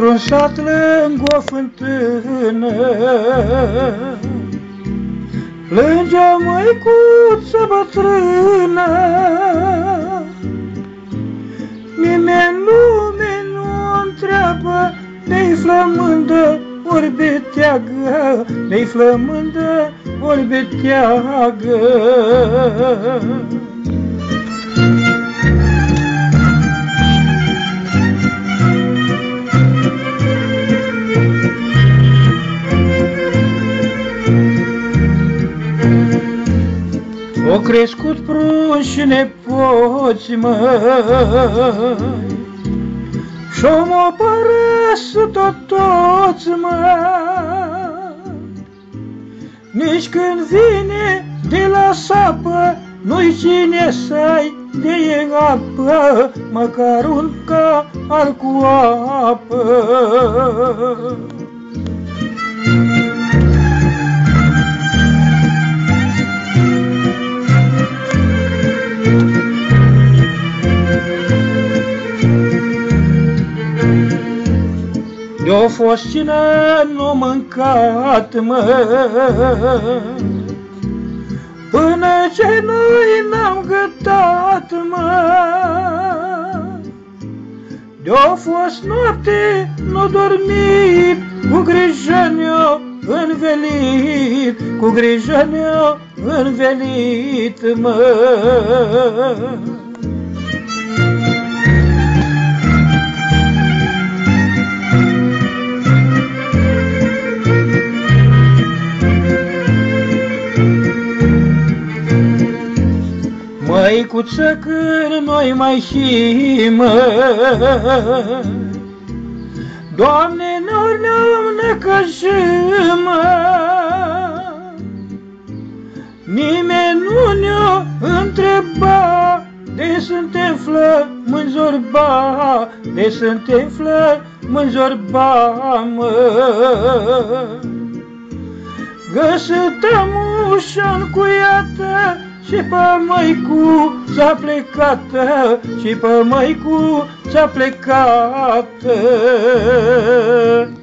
Într-un sat lângă o fântână plânge o măicuță bătrână. Nimeni în lume nu o întreabă de-i flămândă ori beteagă, de-i flămândă ori beteagă. O crescut prunci și nepoți, măi, și-o mă părăsă toți, măi. Nici când vine de la sapă, nu-i cine să-i de apă, măcar un cahal cu apă. De-o fost cine n-o mâncat, măi, până ce noi n-am gătat, măi. De-o fost noapte n-o dormit, cu grijă ne-o învelit, cu grijă ne-o învelit, măi. Măicuță, când noi mai și, măi, Doamne, noi ne-am necăjit, măi. Nimeni nu ne-o întreba de suntem flămânzi zorba, de suntem flămânzi zorba, măi. Găsătăm ușa încuiată și pe măicuța plecată, și pe măicuța plecată.